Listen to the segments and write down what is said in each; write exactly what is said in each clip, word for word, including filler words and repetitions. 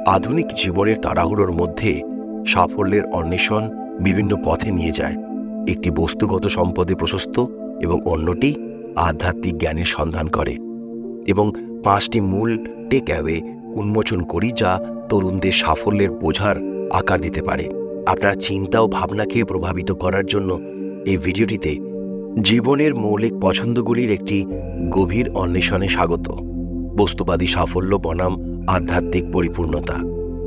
আধুনিক জীবনের তাড়াহুড়োর মধ্যে সাফল্যের অন্বেষণ বিভিন্ন পথে নিয়ে যায়। একটি বস্তুগত সম্পদে প্রশস্ত এবং অন্যটি আধ্যাত্মিক জ্ঞানের সন্ধান করে। এবং পাঁচটি মূল টেক অ্যাওয়ে উন্মোচন করি যা তরুণদের সাফল্যের বোঝার আকার দিতে পারে। আপনার চিন্তা ও ভাবনাকে প্রভাবিত করার জন্য এই ভিডিওটিতে জীবনের মৌলিক পছন্দগুলির একটি গভীর অন্বেষণে স্বাগত। বস্তুবাদী সাফল্য বনাম আধ্যাত্মিক পরিপূর্ণতা।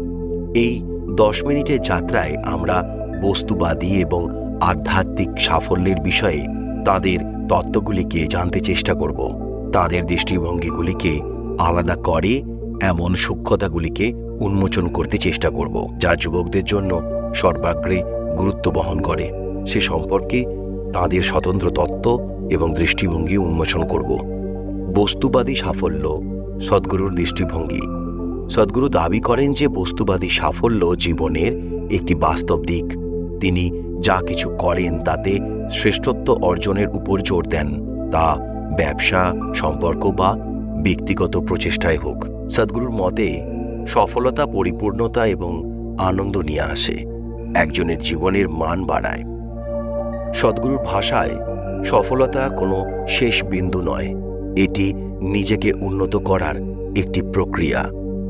এই দশ মিনিটের যাত্রায় আমরা বস্তুবাদী এবং আধ্যাত্মিক সাফল্যের বিষয়ে তাদের তত্ত্বগুলিকে জানতে চেষ্টা করব। তাদের দৃষ্টিভঙ্গিগুলিকে আলাদা করে এমন সূক্ষ্মতাগুলিকে উন্মোচন করতে চেষ্টা করব যা যুবকদের জন্য সর্বাগ্রে গুরুত্ব বহন করে। সে সম্পর্কে তাদের স্বতন্ত্র তত্ত্ব এবং দৃষ্টিভঙ্গি উন্মোচন করব। বস্তুবাদী সাফল্য, সদ্গুরুর দৃষ্টিভঙ্গি। সদ্গুরু দাবি করেন যে বস্তুবাদী সাফল্য জীবনের একটি বাস্তব দিক। তিনি যা কিছু করেন তাতে শ্রেষ্ঠত্ব অর্জনের উপর জোর দেন, তা ব্যবসা, সম্পর্ক বা ব্যক্তিগত প্রচেষ্টায় হোক। সদ্গুরুর মতে সফলতা পরিপূর্ণতা এবং আনন্দ নিয়ে আসে, একজনের জীবনের মান বাড়ায়। সদ্গুরুর ভাষায় সফলতা কোনো শেষ বিন্দু নয়, এটি নিজেকে উন্নত করার একটি প্রক্রিয়া।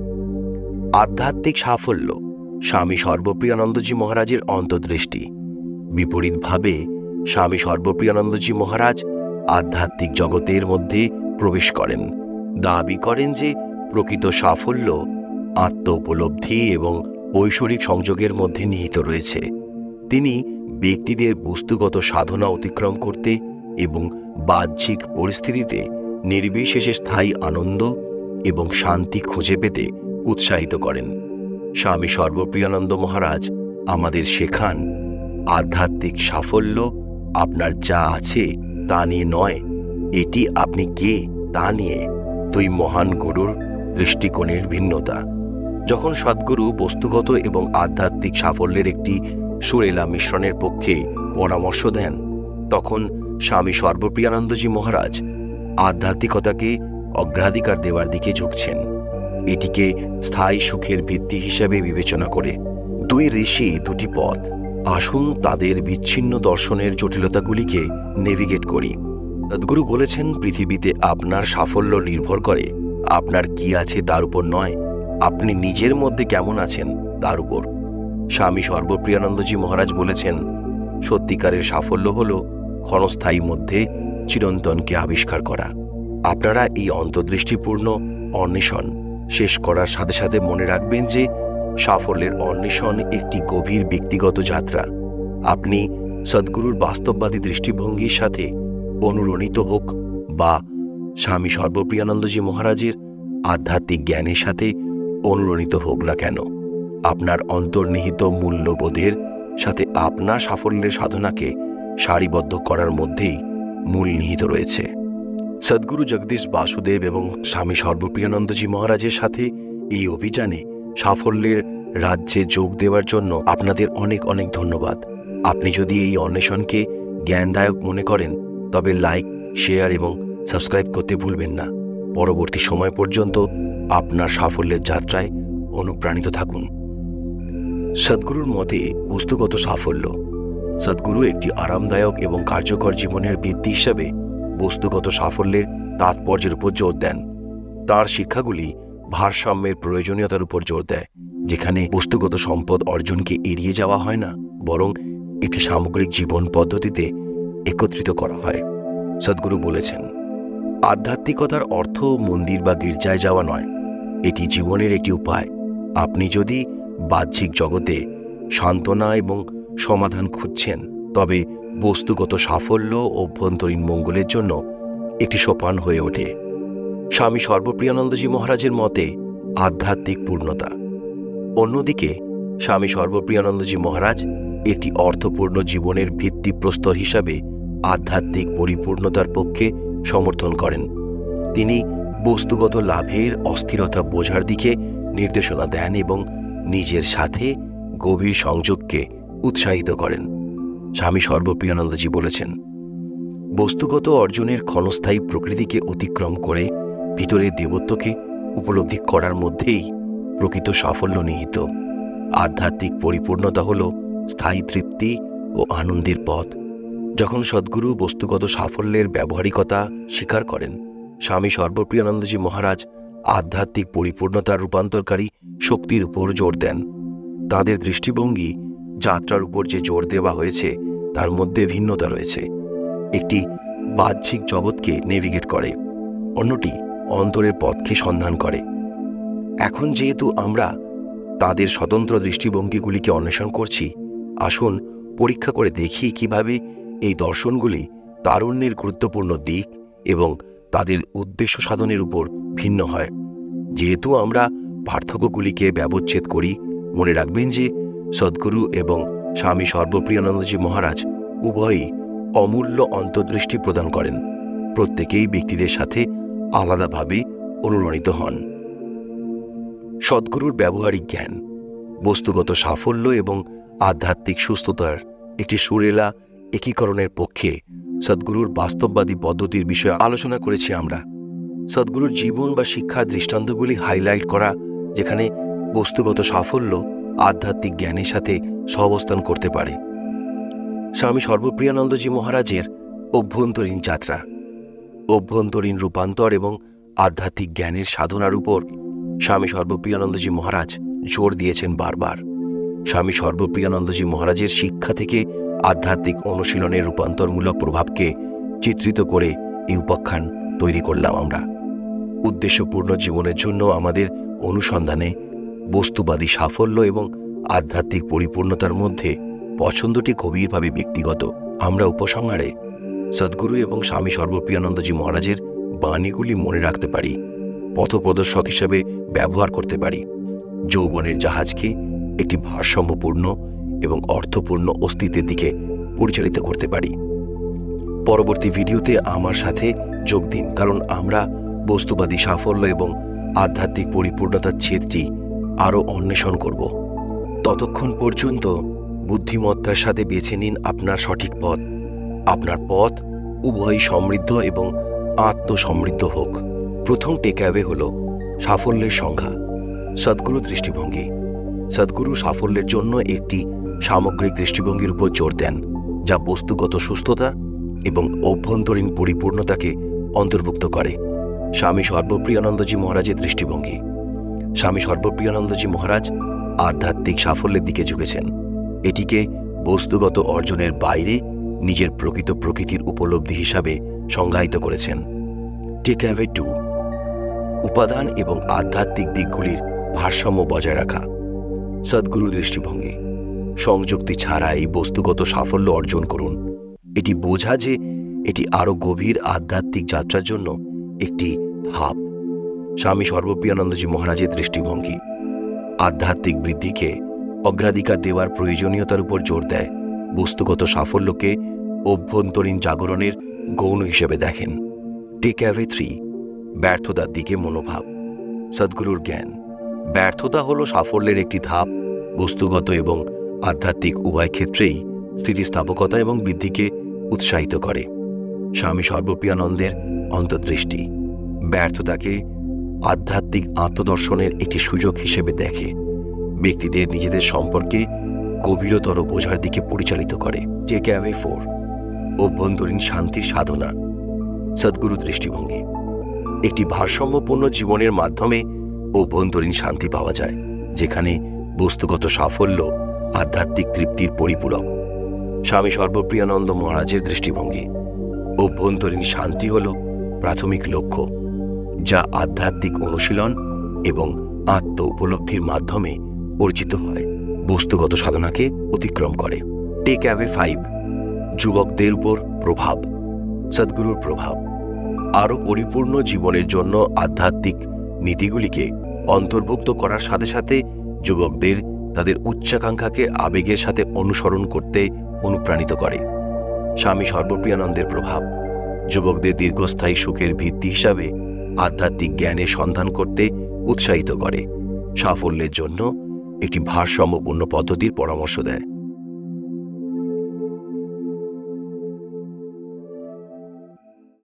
আধ্যাত্মিক সাফল্য, স্বামী সর্বপ্রিয়ানন্দজি মহারাজের অন্তর্দৃষ্টি। বিপরীতভাবে স্বামী সর্বপ্রিয়ানন্দজি মহারাজ আধ্যাত্মিক জগতের মধ্যে প্রবেশ করেন, দাবি করেন যে প্রকৃত সাফল্য আত্ম উপলব্ধি এবং ঐশ্বরিক সংযোগের মধ্যে নিহিত রয়েছে। তিনি ব্যক্তিদের বস্তুগত সাধনা অতিক্রম করতে এবং বাহ্যিক পরিস্থিতিতে নির্বিশেষে স্থায়ী আনন্দ এবং শান্তি খুঁজে পেতে উৎসাহিত করেন। স্বামী সর্বপ্রিয়ানন্দ মহারাজ আমাদের শেখান, আধ্যাত্মিক সাফল্য আপনার যা আছে তা নিয়ে নয়, এটি আপনি কে তা নিয়ে। দুই মহান গুরুর দৃষ্টিকোণের ভিন্নতা। যখন সদ্গুরু বস্তুগত এবং আধ্যাত্মিক সাফল্যের একটি সুরেলা মিশ্রণের পক্ষে পরামর্শ দেন, তখন স্বামী সর্বপ্রিয়ানন্দজি মহারাজ আধ্যাত্মিকতাকে অগ্রাধিকার দেওয়ার দিকে ঝুঁকছেন, এটিকে স্থায়ী সুখের ভিত্তি হিসেবে বিবেচনা করে। দুই ঋষি, দুটি পথ। আসুন তাদের বিচ্ছিন্ন দর্শনের জটিলতাগুলিকে নেভিগেট করি। সদ্গুরু বলেছেন, পৃথিবীতে আপনার সাফল্য নির্ভর করে আপনার কি আছে তার উপর নয়, আপনি নিজের মধ্যে কেমন আছেন তার উপর। স্বামী সর্বপ্রিয়ানন্দজি মহারাজ বলেছেন, সত্যিকারের সাফল্য হল ক্ষণস্থায়ী মধ্যে চিরন্তনকে আবিষ্কার করা। আপনারা এই অন্তর্দৃষ্টিপূর্ণ অন্বেষণ শেষ করার সাথে সাথে মনে রাখবেন যে সাফল্যের অন্বেষণ একটি গভীর ব্যক্তিগত যাত্রা। আপনি সদ্গুরুর বাস্তববাদী দৃষ্টিভঙ্গির সাথে অনুরণিত হোক বা স্বামী সর্বপ্রিয়ানন্দজি মহারাজের আধ্যাত্মিক জ্ঞানের সাথে অনুরণিত হোক না কেন, আপনার অন্তর্নিহিত মূল্যবোধের সাথে আপনার সাফল্যের সাধনাকে সারিবদ্ধ করার মধ্যেই মূল নিহিত রয়েছে। সদ্গুরু জগদীশ বাসুদেব এবং স্বামী সর্বপ্রিয়ানন্দজি মহারাজের সাথে এই অভিযানে সাফল্যের রাজ্যে যোগ দেওয়ার জন্য আপনাদের অনেক অনেক ধন্যবাদ। আপনি যদি এই অন্বেষণকে জ্ঞানদায়ক মনে করেন তবে লাইক, শেয়ার এবং সাবস্ক্রাইব করতে ভুলবেন না। পরবর্তী সময় পর্যন্ত আপনার সাফল্যের যাত্রায় অনুপ্রাণিত থাকুন। সদ্গুরুর মতে বস্তুগত সাফল্য। সদ্গুরু একটি আরামদায়ক এবং কার্যকর জীবনের ভিত্তি হিসাবে বস্তুগত সাফল্যের তাৎপর্যের উপর জোর দেন। তাঁর শিক্ষাগুলি ভারসাম্যের প্রয়োজনীয়তার উপর জোর দেয়, যেখানে বস্তুগত সম্পদ অর্জনকে এড়িয়ে যাওয়া হয় না, বরং একটি সামগ্রিক জীবন পদ্ধতিতে একত্রিত করা হয়। সদ্গুরু বলেছেন, আধ্যাত্মিকতার অর্থ মন্দির বা গির্জায় যাওয়া নয়, এটি জীবনের একটি উপায়। আপনি যদি বাহ্যিক জগতে সান্ত্বনা এবং সমাধান খুঁজছেন, তবে বস্তুগত সাফল্য অভ্যন্তরীণ মঙ্গলের জন্য একটি সোপান হয়ে ওঠে। স্বামী সর্বপ্রিয়ানন্দজি মহারাজের মতে আধ্যাত্মিক পূর্ণতা। অন্যদিকে স্বামী সর্বপ্রিয়ানন্দজি মহারাজ একটি অর্থপূর্ণ জীবনের ভিত্তিপ্রস্তর হিসাবে আধ্যাত্মিক পরিপূর্ণতার পক্ষে সমর্থন করেন। তিনি বস্তুগত লাভের অস্থিরতা বোঝার দিকে নির্দেশনা দেন এবং নিজের সাথে গভীর সংযোগকে উৎসাহিত করেন। স্বামী সর্বপ্রিয়ানন্দজি বলেছেন, বস্তুগত অর্জনের ক্ষণস্থায়ী প্রকৃতিকে অতিক্রম করে ভিতরের দেবত্বকে উপলব্ধি করার মধ্যেই প্রকৃত সাফল্য নিহিত। আধ্যাত্মিক পরিপূর্ণতা হল স্থায়ী তৃপ্তি ও আনন্দের পথ। যখন সদ্গুরু বস্তুগত সাফল্যের ব্যবহারিকতা স্বীকার করেন, স্বামী সর্বপ্রিয়ানন্দজি মহারাজ আধ্যাত্মিক পরিপূর্ণতার রূপান্তরকারী শক্তির উপর জোর দেন। তাঁদের দৃষ্টিভঙ্গি যাত্রার উপর যে জোর দেওয়া হয়েছে তার মধ্যে ভিন্নতা রয়েছে। একটি বাহ্যিক জগৎকে নেভিগেট করে, অন্যটি অন্তরের পথকে সন্ধান করে। এখন যেহেতু আমরা তাদের স্বতন্ত্র দৃষ্টিভঙ্গিগুলিকে অন্বেষণ করছি, আসুন পরীক্ষা করে দেখি কিভাবে এই দর্শনগুলি তারুণ্যের গুরুত্বপূর্ণ দিক এবং তাদের উদ্দেশ্য সাধনের উপর ভিন্ন হয়। যেহেতু আমরা পার্থক্যগুলিকে ব্যবচ্ছেদ করি, মনে রাখবেন যে সদ্গুরু এবং স্বামী সর্বপ্রিয়ানন্দজি মহারাজ উভয়ই অমূল্য অন্তর্দৃষ্টি প্রদান করেন। প্রত্যেকেই ব্যক্তিদের সাথে আলাদাভাবে অনুরণিত হন। সদ্গুরুর ব্যবহারিক জ্ঞান বস্তুগত সাফল্য এবং আধ্যাত্মিক সুস্থতার একটি সুরেলা একীকরণের পক্ষে সদ্গুরুর বাস্তববাদী পদ্ধতির বিষয়ে আলোচনা করেছি আমরা। সদ্গুরুর জীবন বা শিক্ষার দৃষ্টান্তগুলি হাইলাইট করা, যেখানে বস্তুগত সাফল্য আধ্যাত্মিক জ্ঞানের সাথে সহাবস্থান করতে পারে। স্বামী সর্বপ্রিয়ানন্দজি মহারাজের অভ্যন্তরীণ যাত্রা, অভ্যন্তরীণ রূপান্তর এবং আধ্যাত্মিক জ্ঞানের সাধনার উপর স্বামী সর্বপ্রিয়ানন্দজি মহারাজ জোর দিয়েছেন বারবার। স্বামী সর্বপ্রিয়ানন্দজি মহারাজের শিক্ষা থেকে আধ্যাত্মিক অনুশীলনের রূপান্তরমূলক প্রভাবকে চিত্রিত করে এই উপাখ্যান তৈরি করলাম আমরা। উদ্দেশ্যপূর্ণ জীবনের জন্য আমাদের অনুসন্ধানে বস্তুবাদী সাফল্য এবং আধ্যাত্মিক পরিপূর্ণতার মধ্যে পছন্দটি গভীরভাবে ব্যক্তিগত। আমরা উপসংহারে সদ্গুরু এবং স্বামী সর্বপ্রিয়ানন্দজি মহারাজের বাণীগুলি মনে রাখতে পারি, পথপ্রদর্শক হিসেবে ব্যবহার করতে পারি, যৌবনের জাহাজকে একটি ভারসাম্যপূর্ণ এবং অর্থপূর্ণ অস্তিত্বের দিকে পরিচালিত করতে পারি। পরবর্তী ভিডিওতে আমার সাথে যোগ দিন, কারণ আমরা বস্তুবাদী সাফল্য এবং আধ্যাত্মিক পরিপূর্ণতার ছেদটি আরও অন্বেষণ করব। ততক্ষণ পর্যন্ত বুদ্ধিমত্তার সাথে বেছে নিন আপনার সঠিক পথ। আপনার পথ উভয়ই সমৃদ্ধ এবং আত্মসমৃদ্ধ হোক। প্রথম টেকঅ্যাওয়ে হল সাফল্যের সংজ্ঞা। সদ্গুরু দৃষ্টিভঙ্গি। সদ্গুরু সাফল্যের জন্য একটি সামগ্রিক দৃষ্টিভঙ্গির উপর জোর দেন, যা বস্তুগত সুস্থতা এবং অভ্যন্তরীণ পরিপূর্ণতাকে অন্তর্ভুক্ত করে। স্বামী সর্বপ্রিয়ানন্দজি মহারাজের দৃষ্টিভঙ্গি। স্বামী সর্বপ্রিয়ানন্দজি মহারাজ আধ্যাত্মিক সাফল্যের দিকে ঝুঁকেছেন। এটিকে বস্তুগত অর্জনের বাইরে নিজের প্রকৃত প্রকৃতির উপলব্ধি হিসাবে সংজ্ঞায়িত করেছেন। টেকঅ্যাওয়ে টু, উপাদান এবং আধ্যাত্মিক দিকগুলির ভারসাম্য বজায় রাখা। সদ্গুরু দৃষ্টিভঙ্গি। সংযুক্তি ছাড়াই বস্তুগত সাফল্য অর্জন করুন। এটি বোঝা যে এটি আরও গভীর আধ্যাত্মিক যাত্রার জন্য একটি ধাপ। স্বামী সর্বপ্রিয়ানন্দজি মহারাজের দৃষ্টিভঙ্গি আধ্যাত্মিক বৃদ্ধিকে অগ্রাধিকার দেওয়ার প্রয়োজনীয়তার উপর জোর দেয়, বস্তুগত সাফল্যকে অভ্যন্তরীণ জাগরণের গৌণ হিসেবে দেখেন। টেকঅ্যাওয়ে থ্রি, ব্যর্থতার দিকে মনোভাব। সদ্গুরুর জ্ঞান। ব্যর্থতা হল সাফল্যের একটি ধাপ। বস্তুগত এবং আধ্যাত্মিক উভয় ক্ষেত্রেই স্থিতিস্থাপকতা এবং বৃদ্ধিকে উৎসাহিত করে। স্বামী সর্বপ্রিয়ানন্দের অন্তর্দৃষ্টি ব্যর্থতাকে আধ্যাত্মিক আত্মদর্শনের একটি সুযোগ হিসেবে দেখে, ব্যক্তিদের নিজেদের সম্পর্কে গভীরতর বোঝার দিকে পরিচালিত করে। টেকঅ্যাওয়ে ফোর, অভ্যন্তরীণ শান্তির সাধনা। সদ্গুরু দৃষ্টিভঙ্গি। একটি ভারসাম্যপূর্ণ জীবনের মাধ্যমে অভ্যন্তরীণ শান্তি পাওয়া যায়, যেখানে বস্তুগত সাফল্য আধ্যাত্মিক তৃপ্তির পরিপূরক। স্বামী সর্বপ্রিয়ানন্দ মহারাজের দৃষ্টিভঙ্গি। অভ্যন্তরীণ শান্তি হল প্রাথমিক লক্ষ্য, যা আধ্যাত্মিক অনুশীলন এবং আত্ম উপলব্ধির মাধ্যমে অর্জিত হয়, বস্তুগত সাধনাকে অতিক্রম করে। টেকঅ্যাওয়ে ফাইভ, যুবকদের উপর প্রভাব। সদ্গুরুর প্রভাব। আরও পরিপূর্ণ জীবনের জন্য আধ্যাত্মিক নীতিগুলিকে অন্তর্ভুক্ত করার সাথে সাথে যুবকদের তাদের উচ্চাকাঙ্ক্ষাকে আবেগের সাথে অনুসরণ করতে অনুপ্রাণিত করে। স্বামী সর্বপ্রিয়ানন্দের প্রভাব। যুবকদের দীর্ঘস্থায়ী সুখের ভিত্তি হিসাবে আধ্যাত্মিক জ্ঞানের সন্ধান করতে উৎসাহিত করে, সাফল্যের জন্য একটি ভারসাম্যপূর্ণ পদ্ধতির পরামর্শ দেয়।